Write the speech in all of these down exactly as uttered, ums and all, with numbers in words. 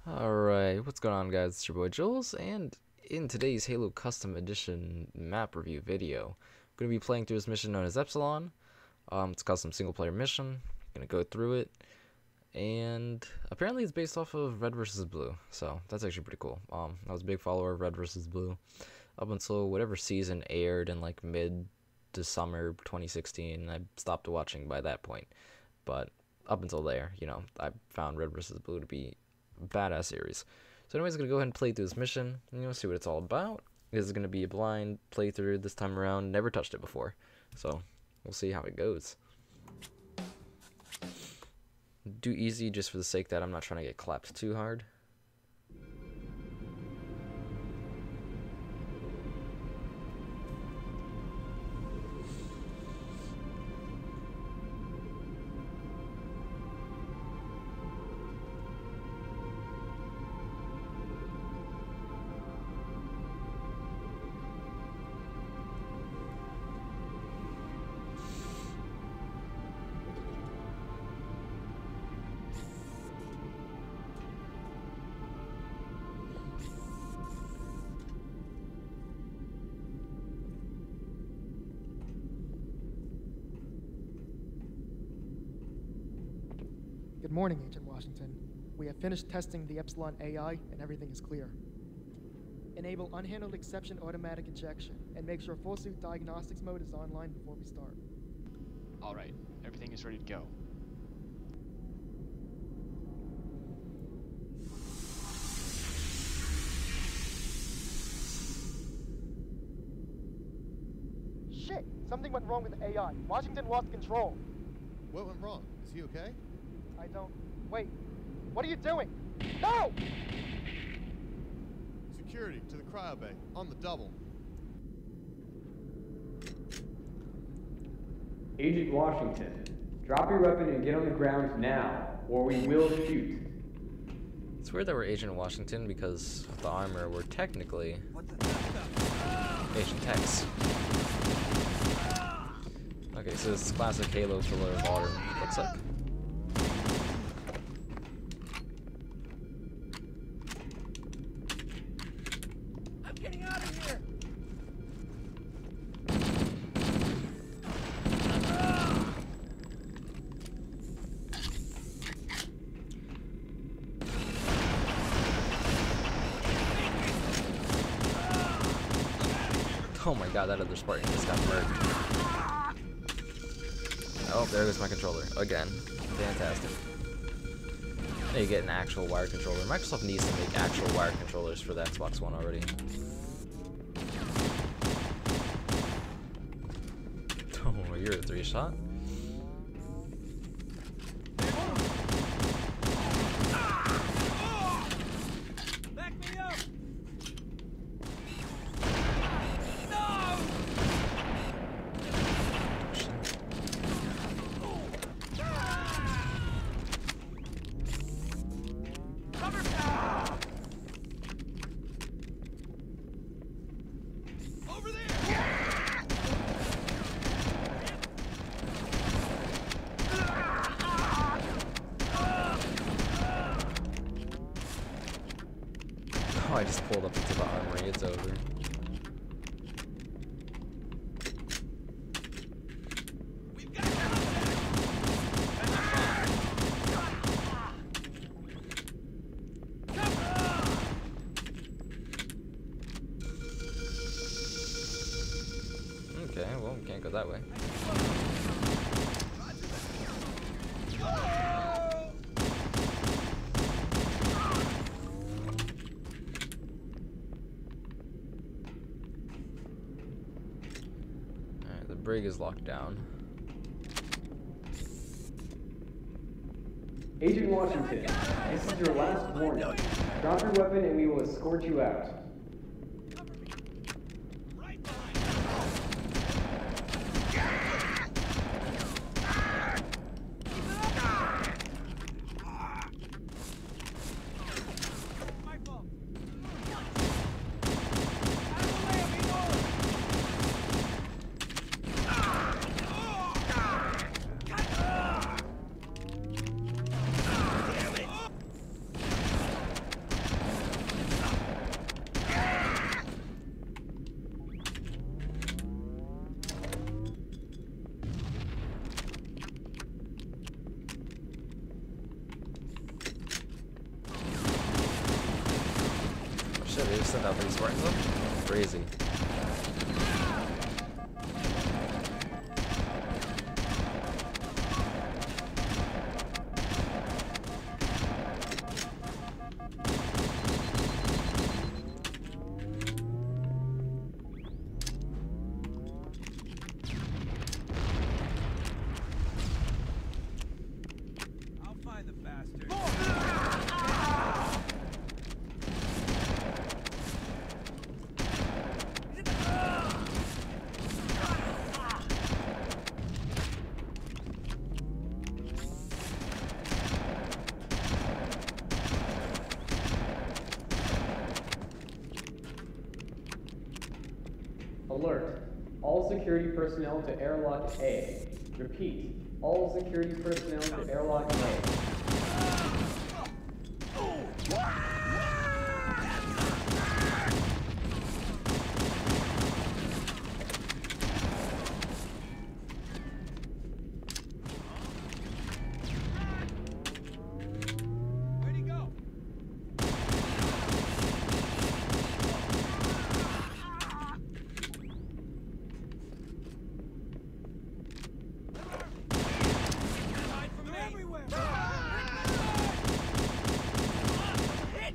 Alright, what's going on, guys? It's your boy Juls, and in today's Halo Custom Edition map review video, I'm going to be playing through this mission known as Epsilon. Um, it's a custom single player mission. I'm going to go through it, and apparently it's based off of Red versus. Blue, so that's actually pretty cool. Um, I was a big follower of Red versus. Blue up until whatever season aired in like mid to summer twenty sixteen. I stopped watching by that point, but up until there, you know, I found Red versus. Blue to be badass series. So anyways, I'm gonna go ahead and play through this mission, you know, see what it's all about. This is gonna be a blind playthrough this time around. Never touched it before, so we'll see how it goes. Do easy just for the sake that I'm not trying to get clapped too hard. Good morning, Agent Washington. We have finished testing the Epsilon A I and everything is clear. Enable unhandled exception automatic injection and make sure full suit diagnostics mode is online before we start. All right, everything is ready to go. Shit! Something went wrong with the A I. Washington lost control. What went wrong? Is he okay? I don't... Wait. What are you doing? No! Security to the cryo bay, on the double. Agent Washington, drop your weapon and get on the ground now, or we will shoot. It's weird that we're Agent Washington because of the armor we're technically Agent Tex. Okay, so it's classic Halo killer of water, looks like. Getting out of here! Oh my god, that other Spartan just got murked. Oh, there goes my controller. Again. Fantastic. Now you get an actual wired controller. Microsoft needs to make actual wired controllers for the Xbox One already. Oh, you're a three shot? Back me up! No! Cover fire! Over there! Oh, I just pulled up into the armory. It's over. We've got contact! Okay, well, we can't go that way. Alright, the brig is locked down. Agent Washington, this is your last warning. Drop your weapon and we will escort you out. Right behind you! My fault. Out of the way, amigo! Damn it! They've sent out three Spartans up? Crazy. I'll find the bastard. Alert. All security personnel to airlock A. Repeat. All security personnel to airlock A. Where'd he go? Hide from me. Everywhere. Hit.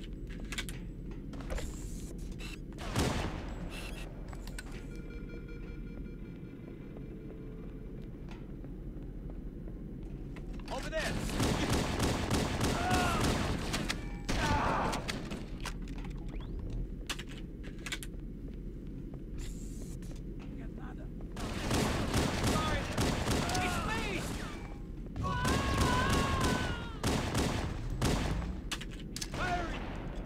Over there. Get nada. Sorry. It's me. Firing.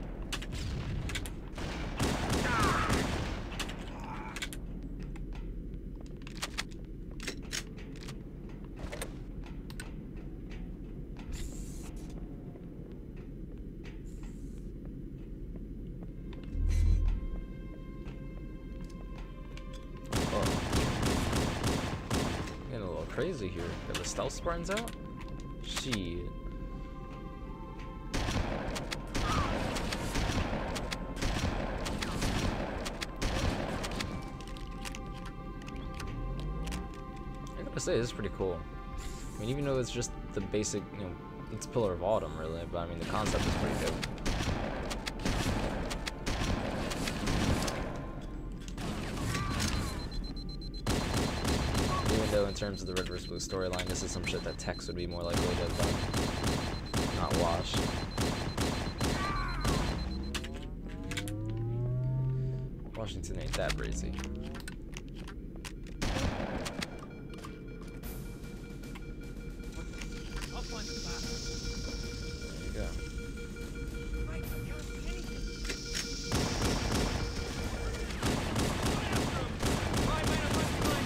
Oh. Getting a little crazy here. Got the stealth Spartans out? Shit. I gotta say, this is pretty cool. I mean, even though it's just the basic, you know, it's Pillar of Autumn, really, but I mean, the concept is pretty dope. Even though in terms of the Red versus. Blue storyline, this is some shit that Tex would be more likely to have done, not Wash. Washington ain't that brazy. I'll find the bastard. There you go. Right, I can't see anything. Right, right, right, right.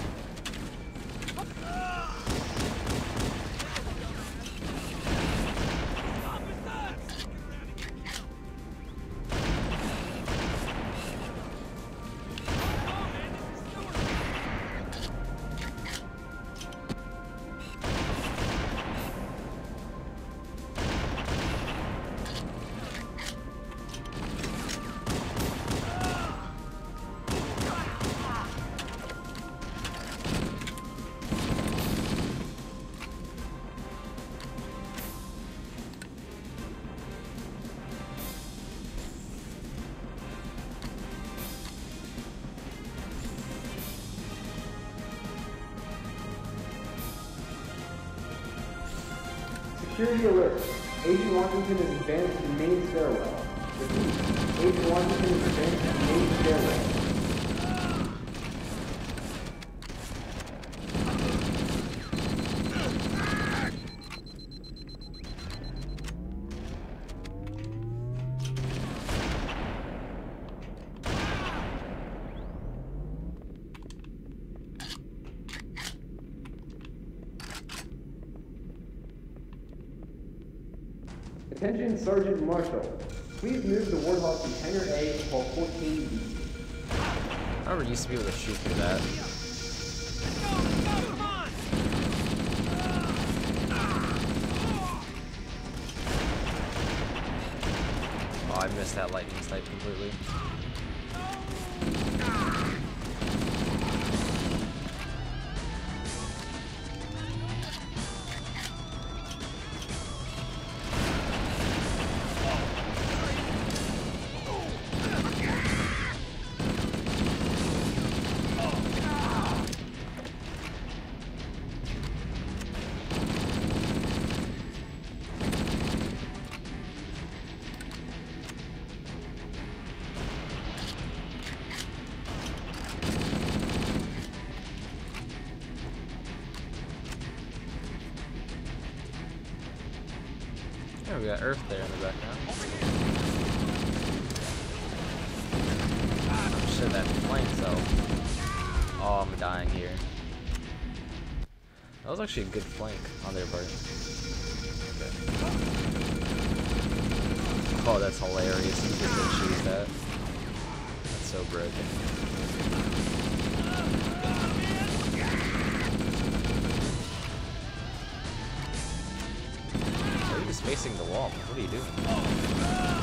Security alert. Agent Washington is advanced to the main stairwell. Repeat. Agent Washington is advanced to the main stairwell. Attention Sergeant Marshall. Please move the Warthog from Hangar A to Hall fourteen B. I never used to be able to shoot through that. Come on! Oh, I I missed that lightning snipe completely. Yeah, we got Earth there in the background. Oh shit, that flank though. Oh, I'm dying here. That was actually a good flank on their part. Okay. Oh, that's hilarious. You didn't choose that. That's so broken. He's facing the wall. What are you doing?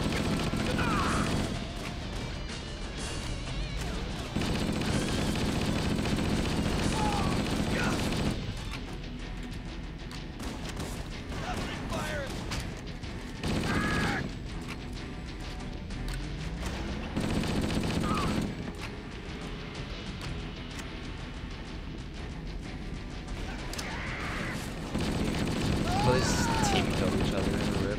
Well, this team killed each other in the rip.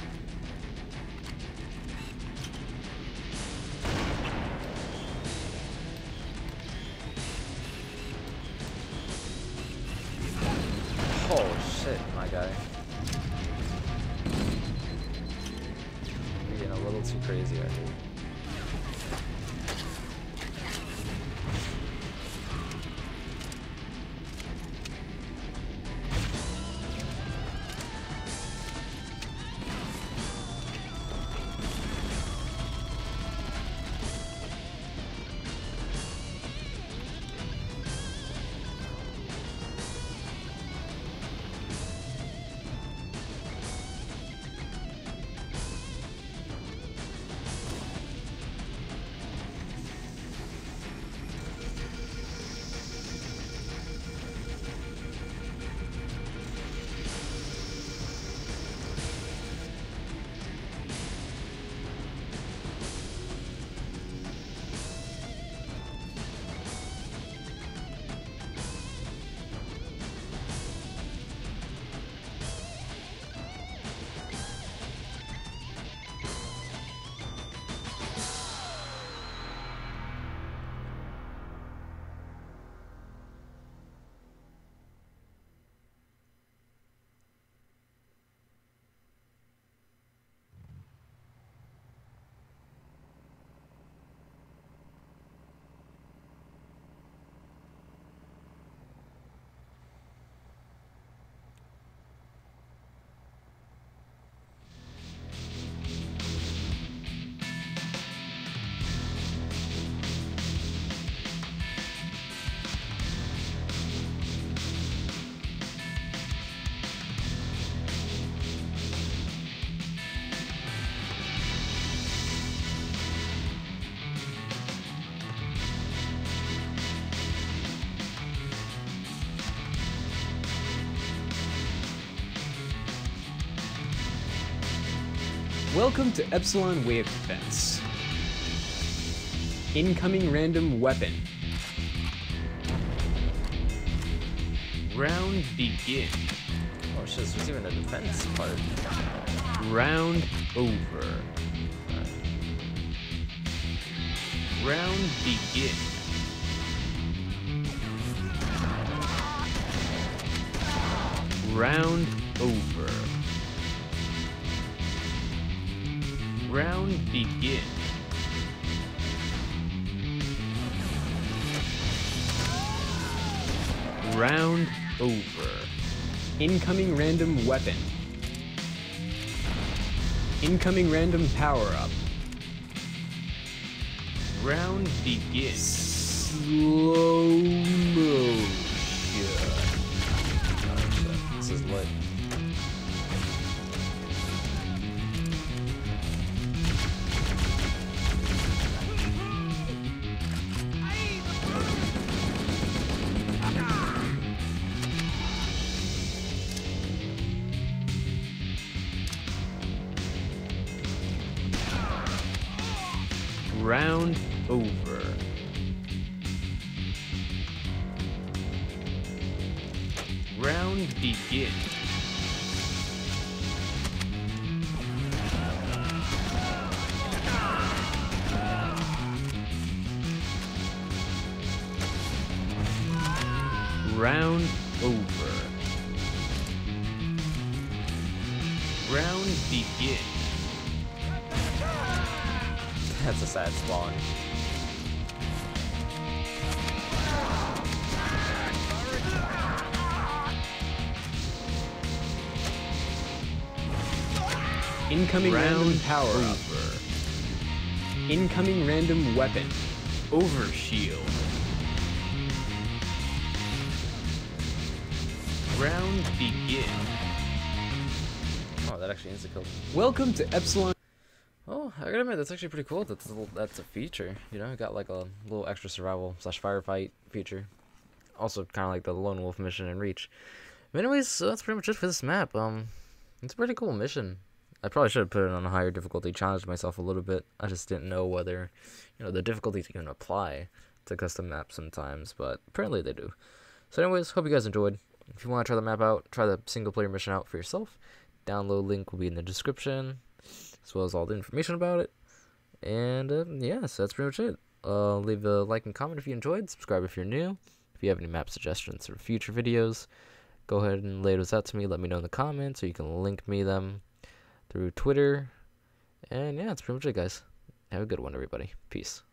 Oh shit, my guy. You're getting a little too crazy right here. Welcome to Epsilon Wave Defense. Incoming random weapon. Round begin. Oh shit, this was even a defense part. Round over. Round begin. Round over. Round begin. Round over. Incoming random weapon. Incoming random power-up. Round begin. Slow motion. Oh shit, this is lit. Round over. Round begin. Round over. Round begin. That's a sad spawn. Incoming Round random power up. over. Incoming random weapon. Overshield. Round begin. Oh, that actually insta killed. Welcome to Epsilon. Oh, I gotta admit, that's actually pretty cool. That's a little, that's a feature. You know, got like a little extra survival slash firefight feature. Also, kind of like the lone wolf mission in Reach. But anyways, so that's pretty much it for this map. Um, it's a pretty cool mission. I probably should have put it on a higher difficulty, challenged myself a little bit. I just didn't know whether, you know, the difficulties can apply to custom maps sometimes, but apparently they do. So anyways, hope you guys enjoyed. If you want to try the map out, try the single player mission out for yourself. Download link will be in the description, as well as all the information about it. And uh, yeah, so that's pretty much it. Uh, leave a like and comment if you enjoyed. Subscribe if you're new. If you have any map suggestions for future videos, go ahead and lay those out to me. Let me know in the comments, or you can link me them through Twitter. And yeah, that's pretty much it, guys. Have a good one, everybody. Peace.